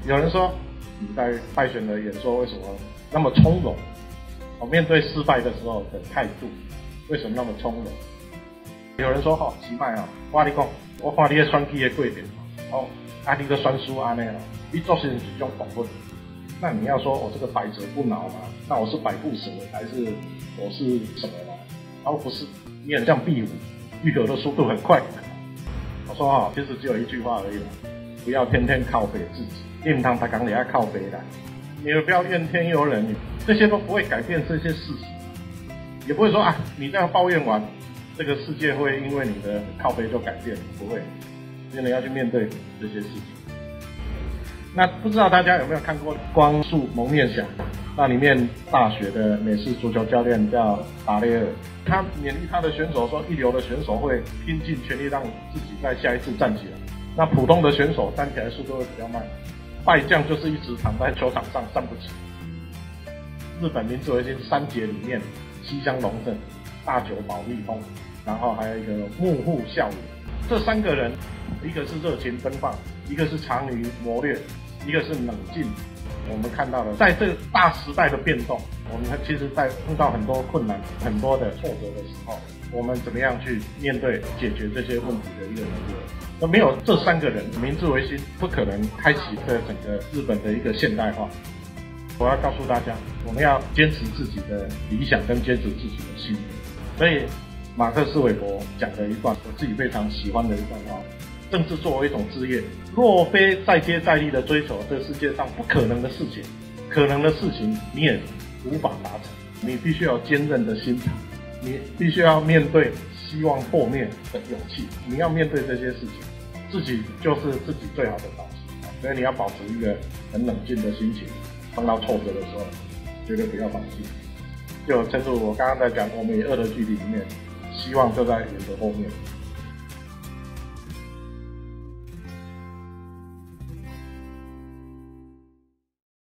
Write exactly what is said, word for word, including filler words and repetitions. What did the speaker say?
有人说你在败选的演说为什么那么从容？哦，面对失败的时候的态度为什么那么从容？有人说吼，奇迈啊，我跟你讲，我看你的选举的过程，哦，啊，你的选输安尼啦，你做事是这种保护。那你要说我这个百折不挠嘛？那我是百步蛇还是我是什么嘛？然后不是，你很像壁虎，愈合的速度很快。我说哈，其实只有一句话而已啦，不要天天靠北自己，硬汤他刚你要靠北来，你们不要怨天尤人，这些都不会改变这些事实，也不会说啊，你这样抱怨完，这个世界会因为你的靠北就改变，不会，真的要去面对这些事情。那不知道大家有没有看过《光速蒙面侠》？那里面大学的美式足球教练叫达雷尔，他勉励他的选手说，一流的选手会拼尽全力让自己在下一次站起来。那普通的选手站起来速度会比较慢，败将就是一直躺在球场上站不起。日本明治维新三杰里面，西乡隆盛、大久保利通，然后还有一个幕户孝也，这三个人，一个是热情奔放，一个是长于谋略，一个是冷静。我们看到了，在这个大时代的变动，我们其实在碰到很多困难、很多的挫折的时候，我们怎么样去面对、解决这些问题的一个能力？那没有这三个人，明治维新不可能开启这整个日本的一个现代化。我要告诉大家，我们要坚持自己的理想，跟坚持自己的信念。所以，马克思韦伯讲的一段我自己非常喜欢的一段话。政治作为一种职业，若非再接再厉的追求这世界上不可能的事情，可能的事情你也无法达成。你必须要有坚韧的心肠，你必须要面对希望破灭的勇气。你要面对这些事情，自己就是自己最好的导师。所以你要保持一个很冷静的心情，碰到挫折的时候，绝对不要放弃。就正如我刚刚在讲，我们与恶的距离里面，希望就在远的后面。